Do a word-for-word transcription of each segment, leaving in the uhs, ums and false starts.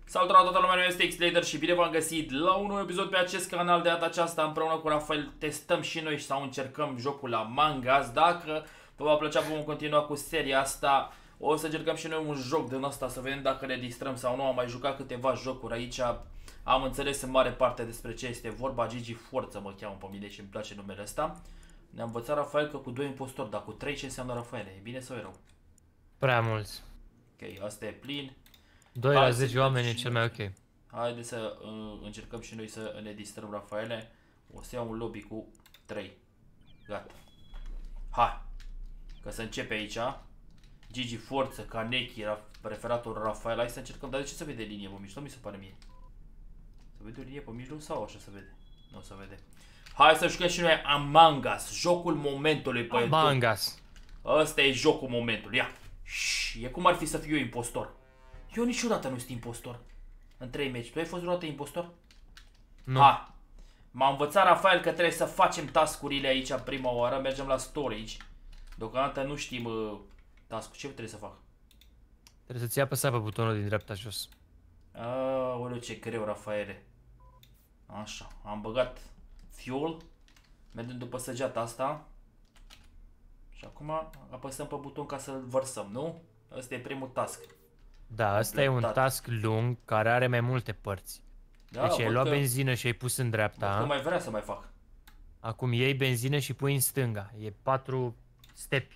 Salutare toată lumea, este X-Lader și bine v-am găsit la un nou episod pe acest canal. De data aceasta împreună cu Rafael testăm și noi sau încercăm jocul Among Us. Dacă vă va plăcea, vom continua cu seria asta. O să încercăm și noi un joc din ăsta să vedem dacă ne distrăm sau nu. Am mai jucat câteva jocuri aici. Am înțeles în mare parte despre ce este vorba. Gigi Forță mă cheamă pe mine și îmi place numele ăsta. Ne-a învățat Rafael că cu doi impostori, dar cu trei ce înseamnă Rafael? E bine sau e rău? Prea mulți. Ok, asta e plin. doi la zece oameni e cel mai ok. Haideți să uh, încercăm și noi să ne distrăm, Rafaele. O să iau un lobby cu trei. Gata. Hai. Că să începe aici. Gigi Forță, Kaneki, preferatul Rafael. Hai să încercăm. Dar de ce se vede linie pe mijloc? Mi se pare mie. Se vede o linie pe mijloc sau așa se vede? Nu o să vede. Hai să jucăm și noi Among Us. Jocul momentului pe YouTube. Among Us. Ăsta e jocul momentului. Ia. Și e cum ar fi să fiu eu impostor. Eu niciodată nu sunt impostor. În trei meci. Tu ai fost vreodată impostor? Nu. Ha. M-a învățat Rafael că trebuie să facem task-urile aici prima oară. Mergem la storage. Deocamdată nu știm uh, task-ul. Ce trebuie să fac? Trebuie să-ți apăsa pe butonul din dreapta jos. Aoleu, ce greu, Rafaele. Așa. Am băgat fuel. Mergem după săgeata asta. Și acum apăsăm pe buton ca să-l vărsăm, nu? Ăsta e primul task. Da, ăsta e un task lung care are mai multe părți. Da, deci ai luat că, benzină și ai pus în dreapta. Nu mai vrea să mai fac. Acum iei benzină și pui în stânga. E patru stepi.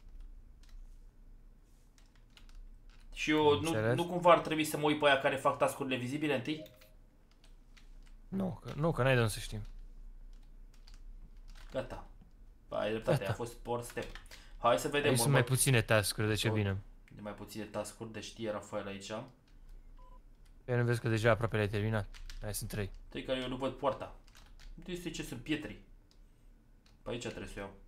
Și eu nu, nu cumva ar trebui să mă uit pe aia care fac task-urile vizibile întâi? Nu, că, nu, că n-ai de unde să știm. Gata. Ai dreptate, a fost por step. Hai să vedem. Aici sunt mai puține task-uri, de ce bine. De mai puține task-uri, deci știe Rafael aici. Eu nu vezi că deja aproape le-ai terminat. Mai sunt trei. Trei care eu nu văd poarta. Uite este ce sunt pietri. Pe aici trebuie să o iau.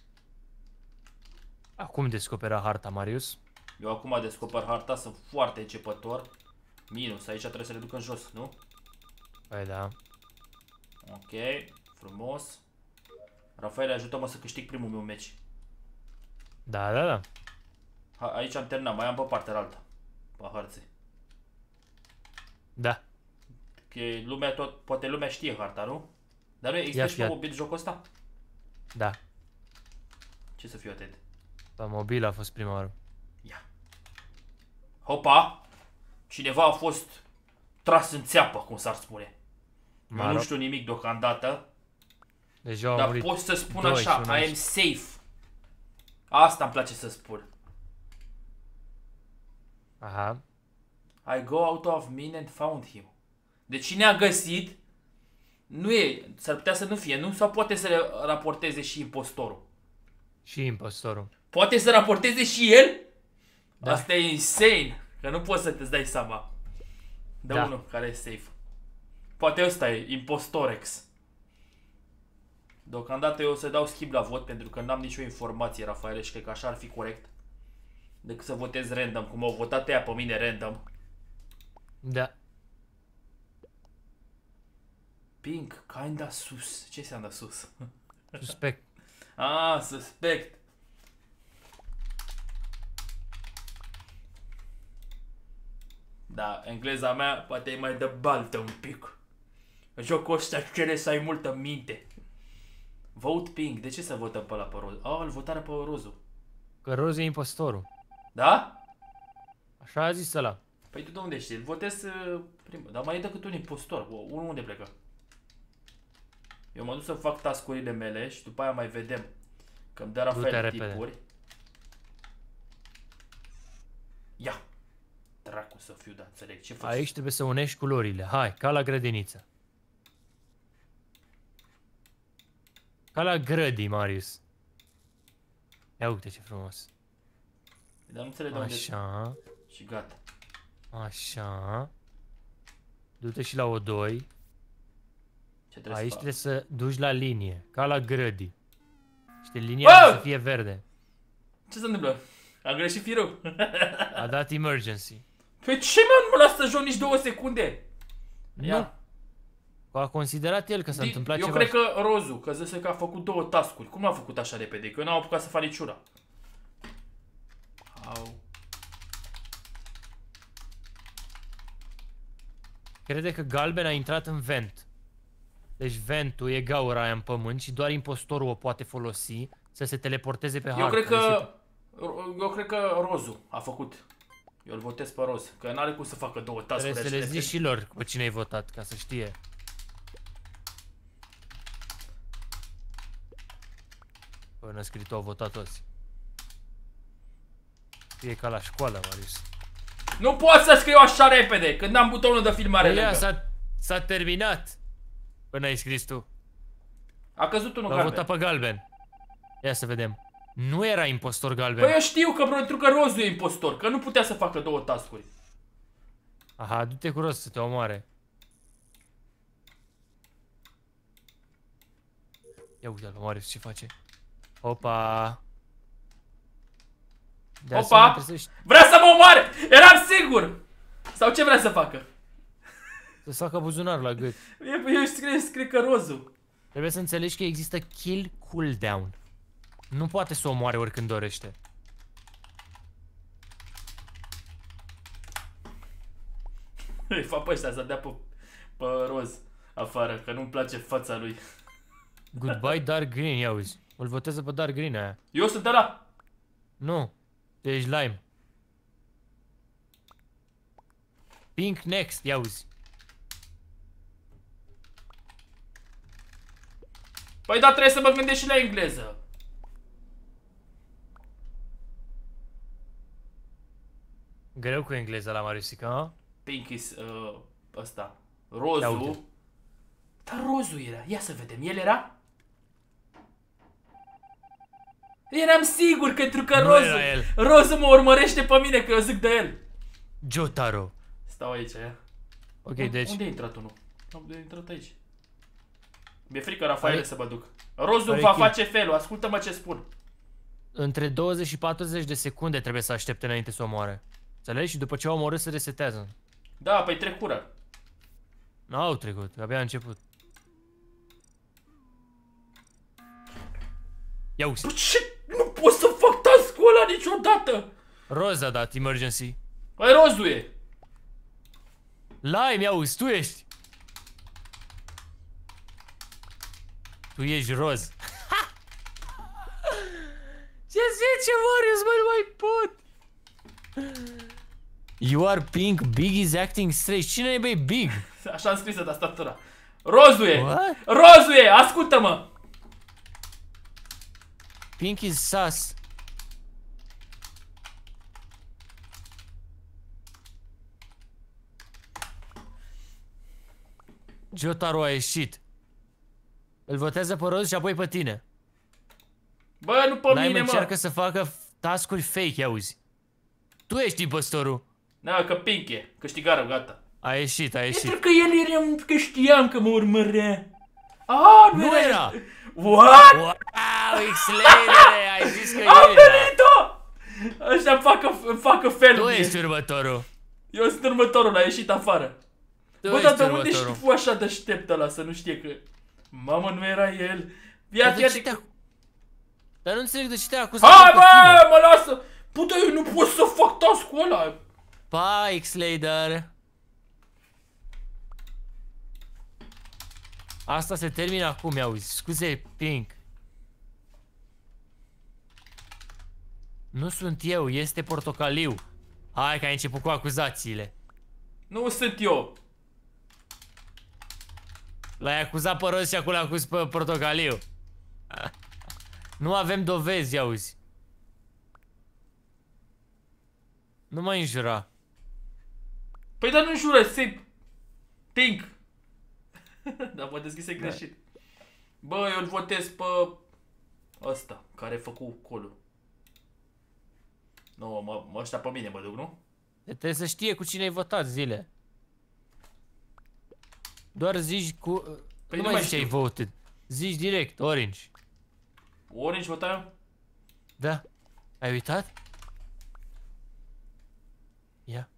Acum descopera harta, Marius. Eu acum descoper harta, sunt foarte începător. Minus, aici trebuie să le duc în jos, nu? Păi da. Ok, frumos. Rafael, ajută-mă să câștig primul meu meci. Da, da, da. Ha, aici am terminat, mai am pe partea altă. Pe hărți. Da. Că lumea tot, poate lumea știe harta, nu? Dar nu există și pe mobil jocul ăsta? Da. Ce să fiu atent? Pe mobil a fost prima oară. Ia. Hopa! Cineva a fost tras în țeapă, cum s-ar spune. Eu nu știu nimic deocamdată. Deja dar pot să spun așa, I am safe. Asta îmi place să spun. Aha. I go out of mine and found him. Deci cine a găsit, nu e, s-ar putea să nu fie, nu? Sau poate să le raporteze și impostorul? Și impostorul. Poate să raporteze și el? Da. Asta e insane, că nu poți să te dai seama. Dă da. unul care e safe. Poate ăsta e impostorex. Deocamdată eu o să dau skip la vot pentru că n-am nicio informație, Rafael, și cred că așa ar fi corect. Decât să votez random, cum au votat ea pe mine random. Da. Pink, kinda sus. Ce înseamnă sus? Suspect. Ah, suspect. Da, engleza mea poate e mai de baltă un pic. Jocul ăsta cere să ai multă minte. Vote Pink. De ce să votăm pe ăla pe roz? Oh, îl votare pe rozul. Că roz e impostorul. Da? Așa a zis ăla. Păi tu de unde știi? Îl votez uh, primul. Dar mai e decât un impostor. Unul unde plecă? Eu mă duc să fac task-urile mele și după aia mai vedem. Că îmi dă Rafael tipuri. Ia! Dracu să fiu, da, înțeleg. Ce faci? Aici trebuie să unești culorile. Hai, ca la grădiniță. Ca la grădii, Marius. Ia uite ce frumos. Dar nu înțeleg de unde... Așa. Și gata. Așa. Du-te și la O doi. Ce trebuie Aici să trebuie să duci la linie, ca la grădii. Știi, linia să fie verde. Ce se întâmplă? Am greșit firul. A dat emergency. Păi ce mă, nu mă lasă să joc nici două secunde? Ia. Nu. A considerat el că s-a întâmplat eu ceva. Eu cred că rozul, că zise că a făcut două task-uri. Cum a făcut așa repede? Că eu n-am apucat să fac niciuna. Au. crede că galben a intrat în vent. Deci ventul e gaura aia în pământ și doar impostorul o poate folosi să se teleporteze pe hartă. Eu cred că... Deci Eu cred că Rozu a făcut. Eu îl votez pe Roz, că n-are cum să facă două task-uri. trebuie să le zici și lor pe cine ai votat, ca să știe. Păi născritul au votat toți. E ca la școală, Marius. Nu pot să scriu așa repede, când am butonul de filmare lângă. S-a terminat. Până ai scris tu. A căzut unul galben. galben. L-a votat pe galben. Ia să vedem. Nu era impostor galben. Păi eu știu că pentru că Rozu e impostor, că nu putea să facă două task-uri. Aha, du-te cu Roz să te omoare. Ia uite-l pe Marius ce face. Opa. De Opa! Vrea să mă omoare! Eram sigur! Sau ce vrea să facă? Să facă buzunar la gât. Eu, eu scrie, scrie că Rozu. Trebuie să înțelegi că există kill cooldown. Nu poate să o omoare oricând dorește. Îi fac pe ăștia să dea pe, pe Roz afară, că nu-mi place fața lui. Goodbye Dark Green, ia uzi. Îl votează pe Dark Green aia. Eu sunt ăla. Nu, tu ești Lime. Pink next, ia uzi. Păi da, trebuie să mă gândesc și la engleză. Greu cu engleza la Mariusica, ha? Pink is uh, ăsta. Rozu. Dar Rozu era. Ia să vedem. El era? Eram sigur că pentru că Rozu, Rozu mă urmărește pe mine că eu zic de el. Jotaro. Stau aici, ia. Ok, unde, deci... Unde a intrat unul? Unde a intrat aici? Mi-e frică, Rafaele, să mă duc. Rozu va face felul, ascultă-mă ce spun. Între douăzeci și patruzeci de secunde trebuie să aștepte înainte să o omoare. Înțelegi? Și după ce o omorât se resetează. Da, păi trecură. N-au trecut, abia a început. Ia uite. Ce? Nu pot să fac task-ul ăla niciodată! Roz a dat emergency. Păi Rozu e. Lime, ia uzi, tu ești. Tu ești Roz. Ce zice Marius, bă, nu mai pot. You are pink, Big is acting strange. Cine e, băi, Big? Așa am scris de tastatura. Rozu e. What? Rozu e, ascultă-mă. Pink is sus. Jotaro a ieșit. Îl votează pe Roz și apoi pe tine. Bă, nu pe mine, mă. încearcă să facă task-uri fake, auzi. Tu ești impostorul. Da, că Pink e. Câștigară, gata. A ieșit, a ieșit. Pentru că el era, că știam că mă urmărea. Ah, nu, nu era. era. What? Wow, X-Lader, ai zis că am era. venit-o! Ăștia facă, facă felul. Tu ești următorul. Eu sunt următorul, a ieșit afară. Tu Bă, dar de unde știi așa deștept ăla să nu știe că... Mamă, nu era el. Ia, ia, ia. Dar nu înțeleg de ce te-a acuzat. Hai, bă, mă lasă! Pută, eu nu pot să fac task-ul ăla. Pa, X-Lader. Asta se termină acum, auzi. Scuze, Pink. Nu sunt eu, este Portocaliu. Hai că ai început cu acuzațiile. Nu sunt eu. L-ai acuzat pe Roz și acum l-ai acuz pe Portocaliu. Nu avem dovezi, auzi. Nu mai înjura. Păi dar nu înjură, se... Pink. Dar mă deschise greșit. Bă, eu îl votez pe... ăsta, care a făcut colul. Nu, mă, mă ăștia pe mine mă duc, nu? Trebuie să știe cu cine ai votat, zile. Doar zici cu... Păi nu, nu mai zici ai voted. Zici direct, Orange. Orange vota eu? Da. Ai uitat? Ia.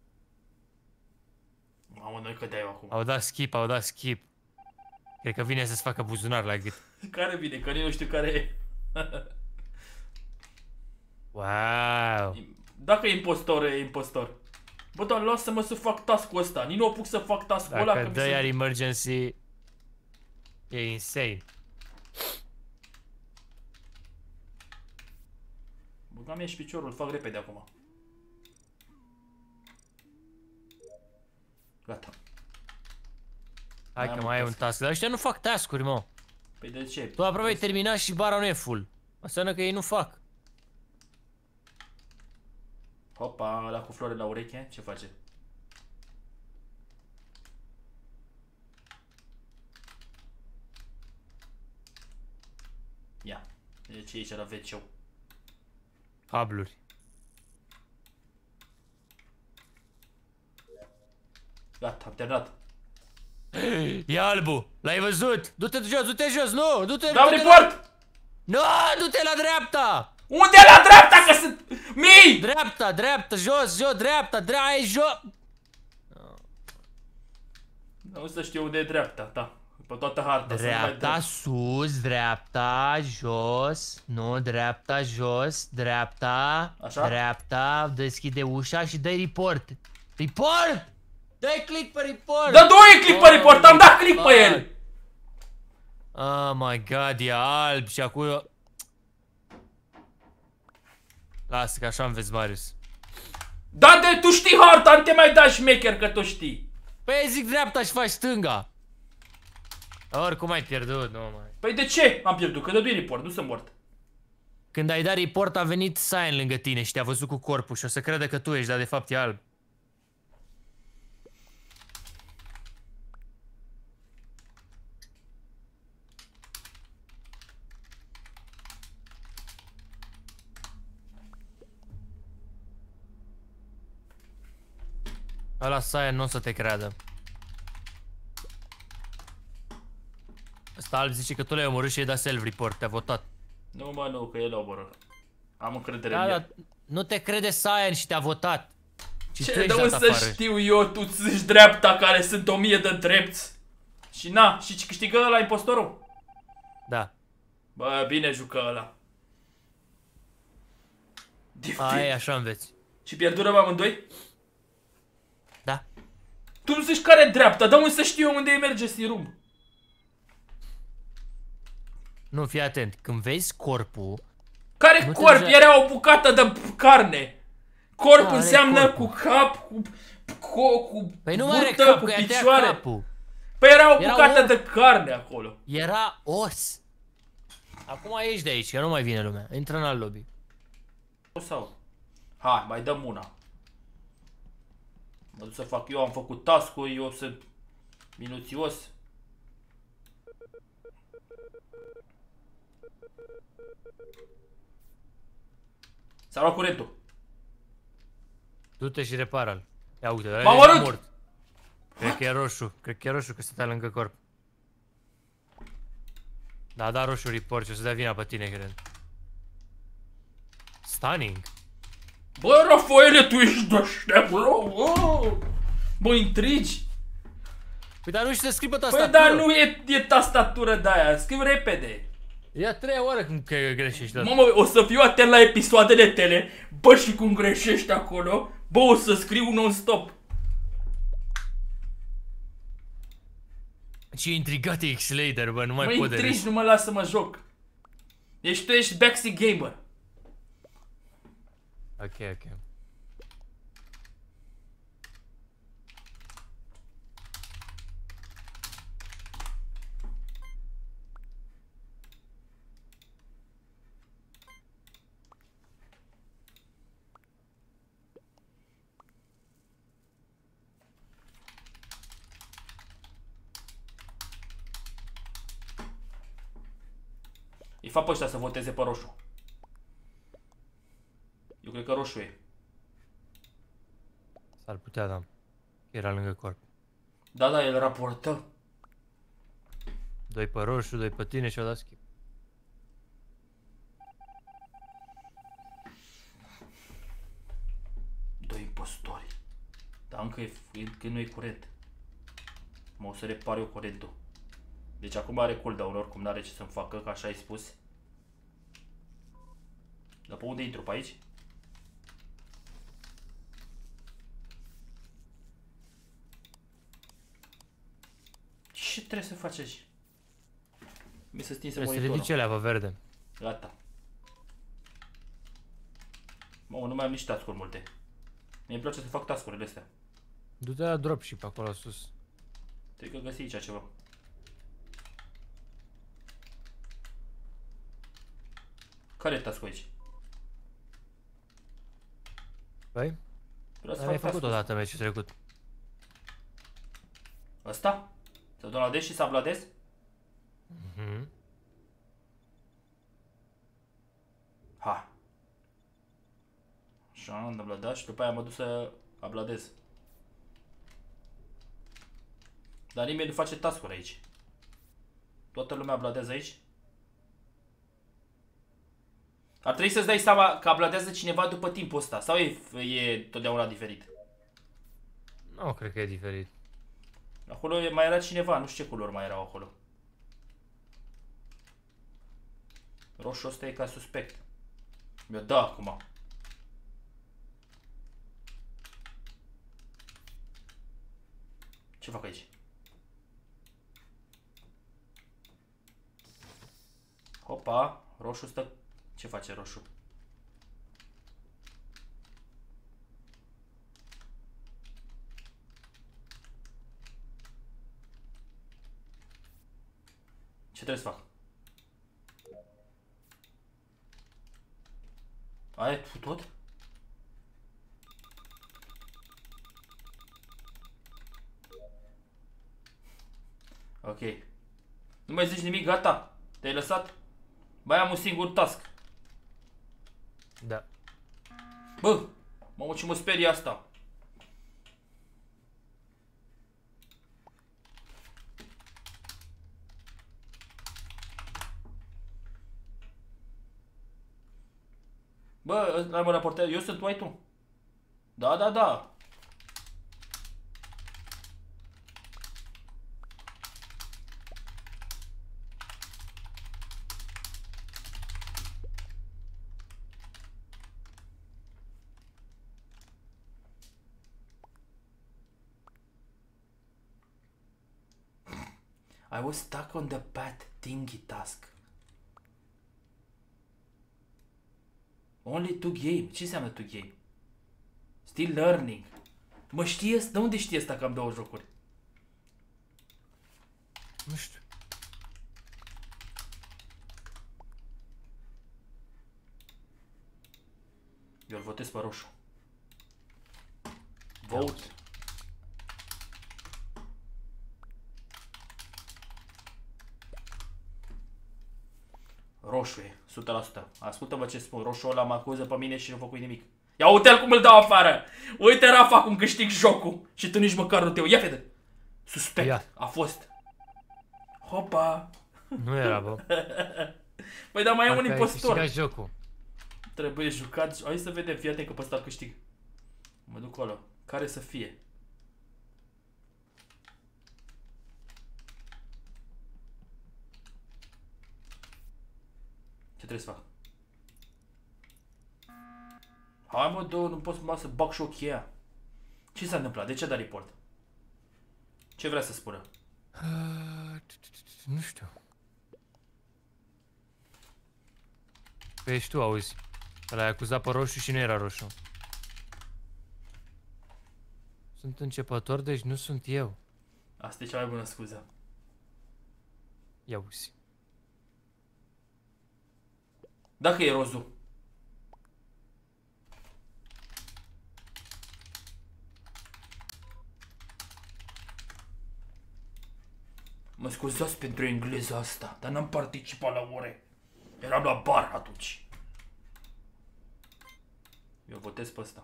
Mamă, noi cădeai acum. Au dat skip, au dat skip. Cred că vine să-ți facă buzunar la gât. Care vine? Că eu nu știu care e. Wow. Dacă e impostor, e impostor. Bă, dar lasă-mă să fac task-ul ăsta. Nici nu apuc să fac task-ul ăla. Dacă dă iar emergency, e insane. Băgam și piciorul, fac repede acum. Gata. Hai că mai ai un task, dar ăștia nu fac task-uri, mă. Păi de ce? Tu aproape ai terminat și bara nu e full. Înseamnă că ei nu fac. Hopa, ăla cu flore la ureche, ce face? Ia, de ce e aici la ve ce-ul? Cabluri. Gata, am terminat. E albul, l-ai văzut? Du-te jos, du-te jos, nu, du-te... Dau report! Nu, du-te la dreapta! Unde la dreapta, că sunt mii? Dreapta, dreapta, jos, jos, dreapta, dreapta, ai jos... Nu să știu unde e dreapta, da. Pe toată harta. Dreapta, sus, dreapta, jos, nu, dreapta, jos, dreapta, așa? Dreapta, deschide ușa și dai report. Report! Dai click pe report! Da, doi click pe report, am dat click pe el! Oh my god, e alb și acum... Lasă că așa înveți, Marius. Da, de tu știi harta, nu te mai da șmecher că tu știi. Păi zic dreapta și faci stânga. Oricum ai pierdut, nu mai. Păi de ce am pierdut? Că dădui report, nu sunt mort. Când ai dat report a venit Cyan lângă tine și te-a văzut cu corpul și o să crede că tu ești, dar de fapt e alb. Ăla Cyan nu o să te creadă. Ăsta alb zice că tu l-ai omorât și ai dat self-report, te-a votat. Nu mă, nu, că el a omorât. Am încredere Da, în da, el. nu te crede Cyan și te-a votat. Și tu Ce, ești de dat unde să afară. știu eu, tu ți dreapta care sunt o mie de drepți. Și na, și câștigă ăla impostorul? Da. Bă, bine jucă ăla. Aia, așa înveți. Și pierdurăm amândoi? Da. Tu nu zici care e dreapta, dar unde să știu eu unde e emergency room? Nu, fii atent. Când vezi corpul... Care nu corp? deja... Era o bucată de carne. Corp Da, înseamnă corpul. cu cap, cu, cu, cu Păi nu mai are burtă, cap, cu că i-a tăiat picioare. capul. Păi era o Era bucată om. de carne acolo. Era os. Acum ieși de aici, că nu mai vine lumea. Intră în alt lobby. Sau? Hai, mai dăm una. Mă duc să fac eu, am făcut task-ul, eu sunt minuțios. S-a luat curentul. Du-te și repară-l. Ia uite, ăla M-a e omorât! mort. Cred că e roșu. Cred că e roșu că stătea lângă corp. Da, da, roșu report și o să dea vina pe tine, cred. Stunning. Bă, Rafaele, tu ești deștept, bă! Mă intrigi? Păi dar nu știu să scrii pe Păi tastatură. dar nu e, e tastatură de aia, scriu repede. Ia trei ore când că greșești tot. Mamă, o să fiu atent la episoadele tale. Bă, și cum greșești acolo. Bă, o să scriu non-stop. Ce intrigat e X-Lader, bă, nu mai Mă pot de râs. intrigi, nu mă lasă să mă joc. Deci tu ești backseat gamer. Ok, ok. Îi fac pe ăștia să voteze pe roșu. Eu cred că roșu e. S-ar putea, da. Era lângă corp. Da, da, el raportă. Doi pe roșu, doi pe tine și o dat skip. Doi impostori. Dar încă, e, încă nu e curent. Mă o să repar eu curentul. Deci acum are cooldown, oricum n-are ce să-mi facă, că așa ai spus. Dar pe unde intru? Pe aici? Ce trebuie să faci aici? Mi se stinse Trebuie să monitorul. ridici alea pe verde. Gata. Mă, nu mai am nici task-uri multe. Mi-e place să fac task-urile astea. Du-te la dropship acolo sus. Trebuie că găsi aici ceva. Care e task-ul aici? Păi? Vreau să Dar ai fac făcut task-ul odată meciul trecut. ăsta? Să downloadez și să uploadez? Mhm. Ha. Așa, am uploadat și după aia mă duc să uploadez. Dar nimeni nu face task-uri aici. Toată lumea uploadează aici? Ar trebui să-ți dai seama că uploadează cineva după timpul ăsta. Sau e, e totdeauna diferit? Nu, cred că e diferit. Acolo mai era cineva, nu știu ce culori mai erau acolo. Roșu ăsta e ca suspect. Mi-o dă acum. Ce fac aici? Hopa, roșu stă... Ce face roșu? Ce trebuie să fac? Ai tu tot? Ok. Nu mai zici nimic, gata? Te-ai lăsat? Mai am un singur task. Da. Bă, mamă ce mă sperie asta. Bă, ăla mă raportează, eu sunt, tu ai tu. Da, da, da. I was stuck on the bad thingy task. Only to game. Ce înseamnă to game? Still learning. Mă știe? De unde știe asta că am două jocuri? Nu știu. Eu îl votez pe roșu. Vote. Roșu e, o sută la sută. Ascultă-mă ce spun, roșu ăla mă acuză pe mine și nu făcut nimic. Ia uite-l cum îl dau afară! Uite Rafa cum câștig jocul și tu nici măcar nu te uiți. Ia vede! Suspect, Ia. a fost. Hopa! Nu era, bă. Păi dar mai e un Parcă ai impostor. câștigat jocul. Trebuie jucat. Hai să vedem, fii atent că pe ăsta câștig. Mă duc acolo. Care să fie? Ce trebuie să fac? Hai mă, dă, nu pot mă, să bag și o cheia. Ce s-a întâmplat? De ce a dat report? Ce vrea să spună? Nu știu. Păi ești tu, auzi. L-ai acuzat pe roșu și nu era roșu. Sunt începător, deci nu sunt eu. Asta e cea mai bună scuză. Ia uzi. Dacă e rozul. Mă scuzați pentru engleza asta, dar n-am participat la ore. Eram la bar atunci. Eu votez pe ăsta.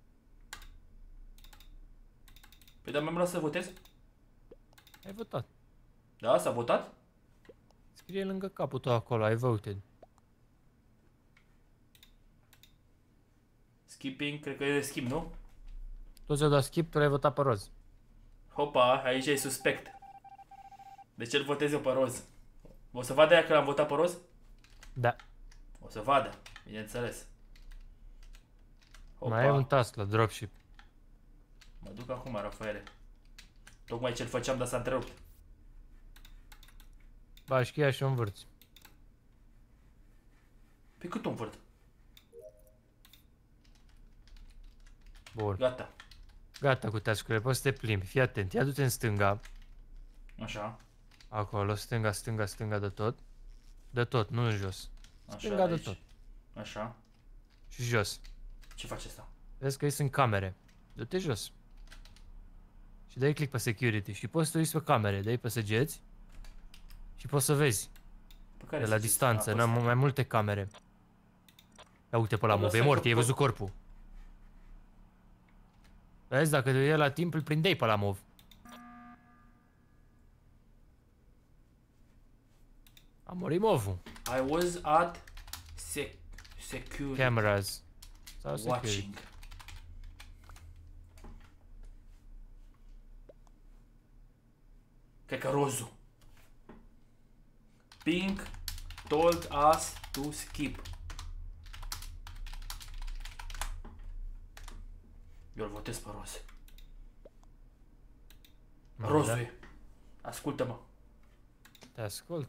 Păi dar mi-am lăsat să votez? Ai votat. Da, s-a votat? Scrie lângă capul tău acolo, ai voted. Skipping, cred că e de schimb, nu? Toți au dat skip, tu l-ai votat pe roz. Hopa, aici e suspect. De ce îl votez eu pe roz? O să vadă ea că l-am votat pe roz? Da. O să vadă, bineînțeles. Hopa. Mai ai un task la dropship. Mă duc acum, Rafaele. Tocmai ce-l făceam, dar s-a întrerupt. Bași cheia și o învârți. Pe cât o învârt? Bun. Gata. Gata cu task-urile, poți să te plimbi. Fii atent, ia du-te în stânga. Așa. Acolo, stânga, stânga, stânga de tot. De tot, nu în jos. Așa, Stânga de aici. tot. Așa. Și jos. Ce face asta? Vezi că aici sunt camere. Du-te jos. Și dai click pe security și poți să te uiți pe camere. Dai pe săgeți. Și poți să vezi. Pe care De la să zici? distanță, A, n-am pe mai multe camere. Ia uite pe la Bă, mov, e stai mort, că ai pot- văzut corpul. Vezi, dacă e la timp, îl prindeai pe la mov. A murit movul. I was at sec security Cameras. Sau security. watching. Cred că rozul. Pink told us to skip. Eu îl votez pe roz. Da. Rozul e. Ascultă-mă. Te ascult.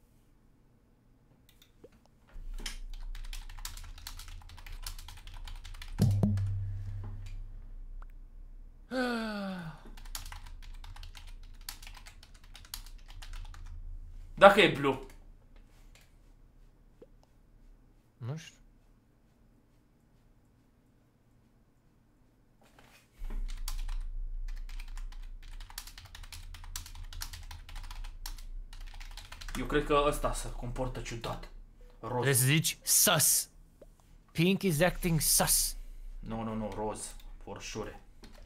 Dacă e blue. Nu știu. Eu cred că ăsta se comportă ciudat. Roz. Trebuie să zici sus. Pink is acting sus. Nu, nu, nu, roz. For sure.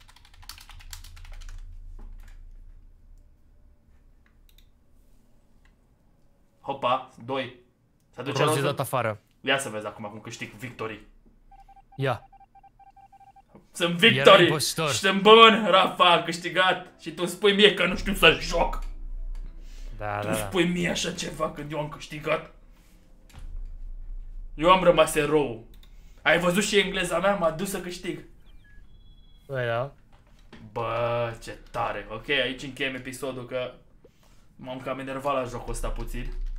Hopa, doi. Se duce Roz e roz. dat afară. Ia să vezi acum cum câștig victory. Ia. Sunt Era victory. impostor. Și sunt bun, Rafa, a câștigat. Și tu îmi spui mie că nu știu să joc. Da, Tu da, îmi da. spui mie așa ceva când eu am câștigat. Eu am rămas erou. Ai văzut și engleza mea? M-a dus să câștig. Băi, da. Bă, ce tare. Ok, aici încheiem episodul că m-am cam enervat la jocul ăsta puțin.